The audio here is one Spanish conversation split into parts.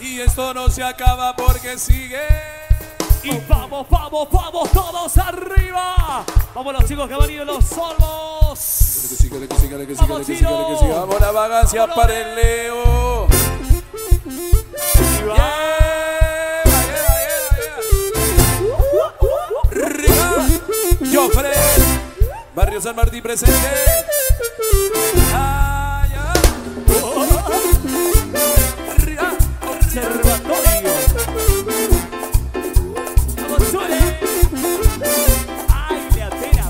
Y esto no se acaba porque sigue. Y vamos, vamos, vamos, todos arriba. Vamos los chicos que han venido los Olmos. Que siga. Vamos la vagancia para el Leo. Jofre, Barrio San Martín presente. Observatorio. Vamos, Chule. Ay, le atena,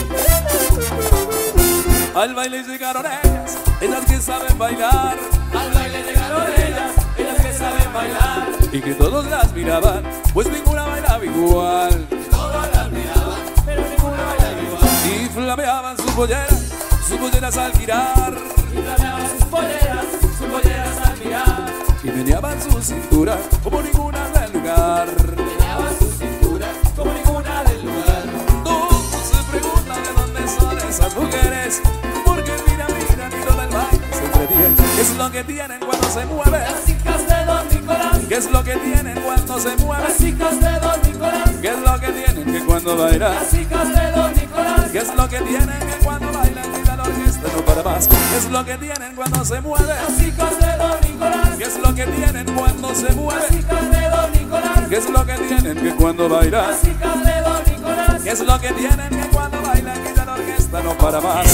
Al baile llegaron ellas que saben bailar. Al baile llegaron ellas que saben bailar. Y que todos las miraban, pues ninguna bailaba igual. Todas las miraban, pero ninguna bailaba igual. Y flameaban sus polleras al girar. Y flameaban sus polleras al mirar. Y meneaban su cintura como ninguna del lugar. Meneaban su cintura como ninguna del lugar. Todos se preguntan de dónde son esas mujeres, porque mira, ni todo el baile se entretienen. ¿Qué es lo que tienen cuando se mueven? Las hijas de Don Nicolás. ¿Qué es lo que tienen cuando se mueven? Las hijas de Don Nicolás. ¿Qué es lo que tienen que cuando bailan? Las hijas de Don Nicolás. ¿Qué es lo que tienen que cuando bailan y la orquesta no para más? ¿Qué es lo que tienen cuando se mueven? Las hijas de Don Nicolás. ¿Qué es lo que tienen cuando se Las mueven? hijas de Don Nicolás. ¿Qué es lo que tienen que cuando bailan? Las hijas de Don Nicolás. ¿Qué es lo que tienen que cuando bailan y la orquesta no para más?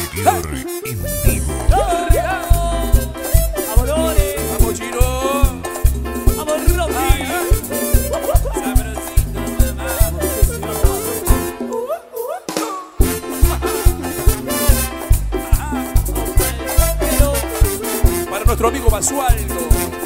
Vamos, Lore. Vamos, Chiro. Vamos, Rocky. Para nuestro amigo Basualdo.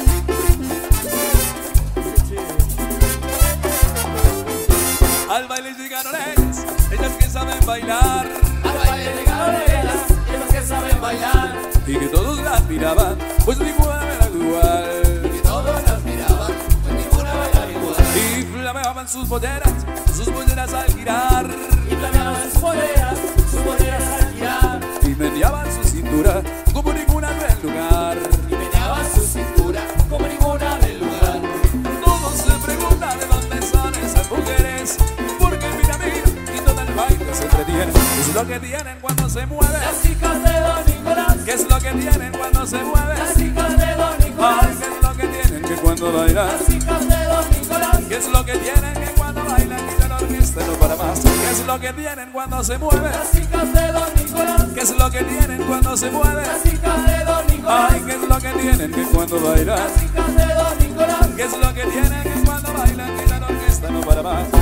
Al baile llegaron ellas que saben bailar. Al baile llegaron ellas que saben bailar. Y que todos las miraban, pues ninguna era igual. Y que todos las miraban, pues ninguna bailaba igual. Y flameaban sus polleras al girar. Y flameaban sus polleras al girar. Y meneaban su cintura como ninguna del lugar. Y meneaban su cintura como ninguna del lugar. Todos se preguntan de dónde son esas mujeres, porque mira, y todo el baile se entretiene. ¿Qué es lo que tienen cuando se mueven? Las hijas de Don Nicolás. ¿Qué es lo que tienen cuando se mueven? Las hijas de Don Nicolás. Ay, ¿qué es lo que tienen que cuando bailan? Las hijas de Don Nicolás. ¿Qué es lo que tienen que cuando bailan y la orquesta no para más? ¿Qué es lo que tienen cuando se mueven? Las hijas de Don Nicolás. ¿Qué es lo que tienen cuando se mueven? Las hijas de Don Nicolás. Ay, ¿qué es lo que tienen que cuando bailan? Las hijas de Don Nicolás. ¿Qué es lo que tienen que cuando bailan y la orquesta no para más?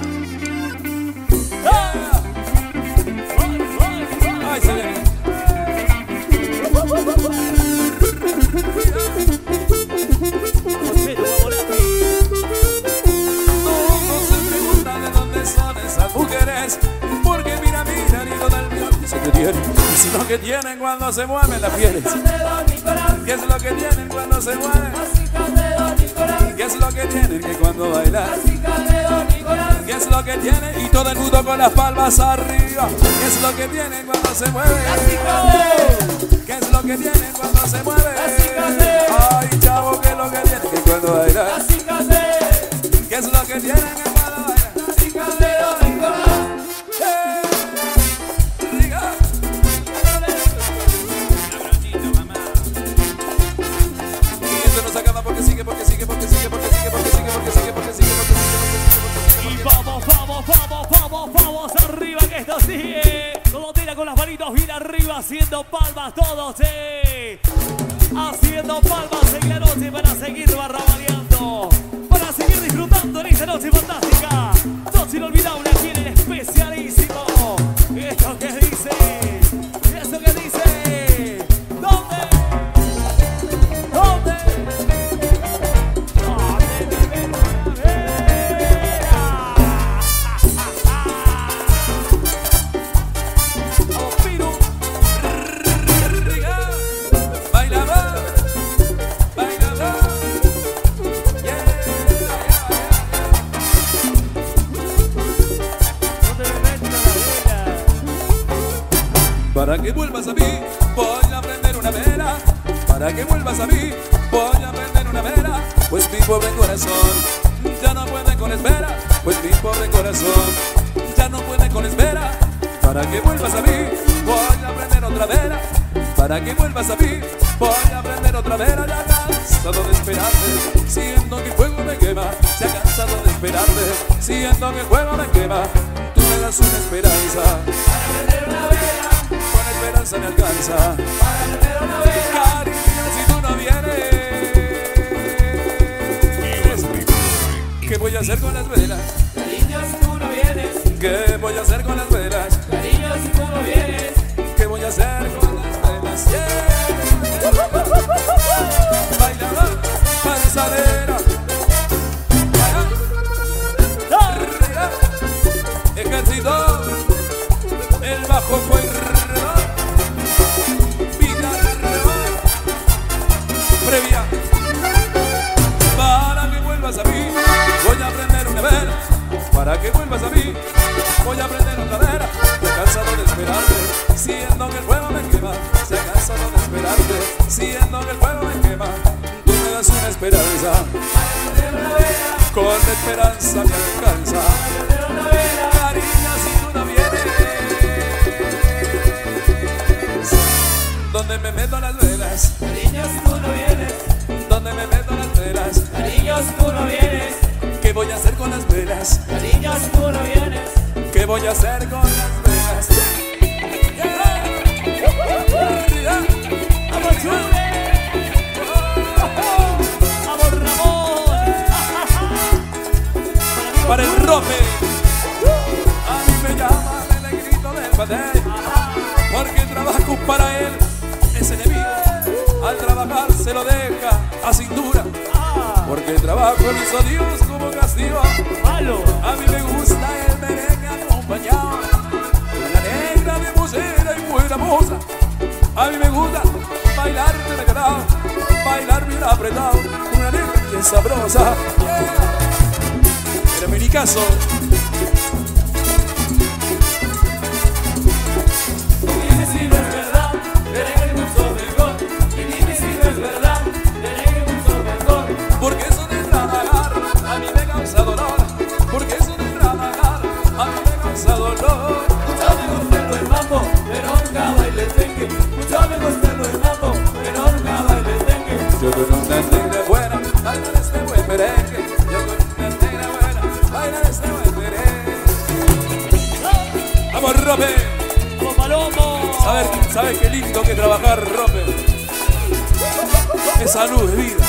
Ay, se viene. Todos se preguntan de dónde son esas mujeres, porque mira, ni todo el mío dice que tienen. ¿Qué es lo que tienen cuando se mueven las pieles? Las hijas de Don Nicolás. ¿Qué es lo que tienen cuando se mueven? Las hijas de Don Nicolás. ¿Qué es lo que tienen que cuando bailan? Las hijas de Don Nicolás. ¿Qué es lo que tienen? Y todo el mundo con las palmas arriba. ¿Qué es lo que tienen cuando se mueven? Las hijas de. ¿Qué es lo que tienen cuando se mueven? Las hijas de. Ay, chavo, ¿qué es lo que tienen que cuando bailan? Las hijas de. ¿Qué es lo que tienen que cuando bailan? Las hijas de Don Nicolás. Riga. Y esto no se acaba porque sigue. Y vamos arriba que esto sigue. Todo tira con las manitos bien arriba, haciendo palmas todos, haciendo palmas en la noche para seguir barrabaneando, para seguir disfrutando en esta noche fantástica. Noche inolvidable aquí en el especialísimo. Esto que dice, eso que dice, ¿dónde? ¿Dónde? Para que vuelvas a mí, voy a prender una vela. Para que vuelvas a mí, voy a prender una vela. pues mi pobre corazón ya no puede con espera, pues mi pobre corazón ya no puede con espera. Para que vuelvas a mí, voy a aprender otra vela. Para que vuelvas a mí, voy a aprender otra vela. Ya cansado de esperarte, siento que el fuego me quema. Se ha cansado de esperarte, siento que el fuego me quema. Tú me das una esperanza Para prender una vela, con esperanza me alcanza. para prender una vela. Cariño, si tú no vienes, ¿qué voy a hacer con las velas? Cariño, si tú no vienes. ¿Qué voy a hacer con las velas? Cariño, si tú no vienes. ¿Qué voy a hacer con las velas? Bailador, panzadera. Ejército, el bajo fue el redor. Vida previa. Para que vuelvas a mí, voy a prender una vela. Para que vuelvas a mí, voy a prender otra vela. Se ha cansado de esperarte, siendo que el fuego me quema. Se ha cansado de esperarte, siendo que el fuego me quema. Tú me das una esperanza, Para prender una vela, con la esperanza me alcanza. para prender una vela. Cariño, si tú no vienes, ¿dónde me meto las velas? Cariño, si tú no vienes. ¿Dónde me meto las velas? Cariño, si tú no vienes. ¿Qué voy a hacer con las velas? Cariño, si tú no vienes. ¿Qué voy a hacer con las velas? ¡Vamos, Chule! ¡Vamos, Ramón! Para el rope, a mí me llaman el negrito del batey, porque trabajo para él es enemigo. Al trabajar se lo deja a cintura, porque el trabajo lo hizo Dios como castigo. ¡Malo! A mí me gusta el merengue acompañado con una negra de musera y buena moza. A mí me gusta bailar de regalado, bailar bien apretado, con una negra bien sabrosa. Pero en mi caso, Dime si no es verdad, merengue mucho mejor. Y dime si no es verdad, merengue mucho mejor. porque eso de trabajar a mí me causa dolor, porque eso de trabajar a mí me causa dolor. Mucho me gusta el buen mambo, pero nunca baile tengue. Mucho me gusta el buen mambo, pero nunca baile tengue. Yo con una negra buena, bailar este buen merengue. Yo con una negra buena, bailar este buen merengue. ¡Vamos, Rope! ¡Vamos, Palomo! ¿Sabes qué lindo que trabajar, Rope? Es salud, es vida.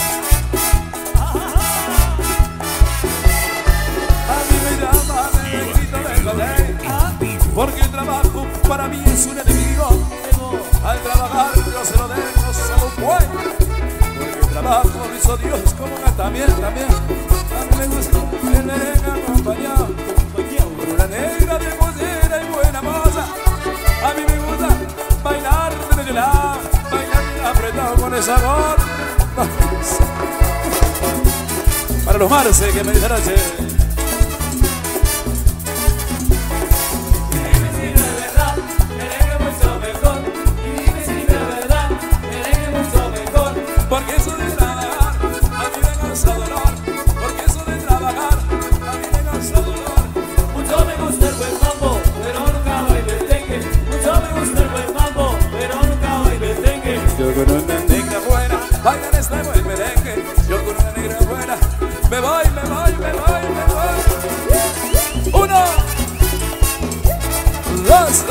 A mí me llaman el negrito del batey, porque el trabajo para mí es un enemigo. Al trabajar yo se lo dejo solo bueno, porque el trabajo lo hizo Dios como una también. A mí me gusta el merengue acompañado por una negra de musera y buena moza. A mí me gusta bailar de medio lado, bailar bien apretado con el sabor. Para los Marce que me dicen noche. Dime si no es verdad, merengue mucho mejor. Y dime si no es verdad, merengue mucho mejor. Porque eso de trabajar a mí me causa dolor, porque eso de trabajar a mí me causa dolor. Mucho me gusta el buen mambo, pero nunca baile tengue. Mucho me gusta el buen mambo, pero nunca baile tengue. Yo con una negra buena, bailar este buen merengue. Yo con una negra buena, me voy. Uno, dos,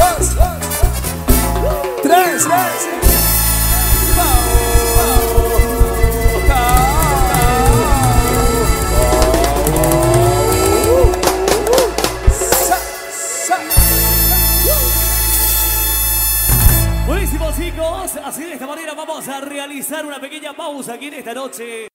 tres. Buenísimo, chicos. Así de esta manera vamos a realizar una pequeña pausa aquí en esta noche.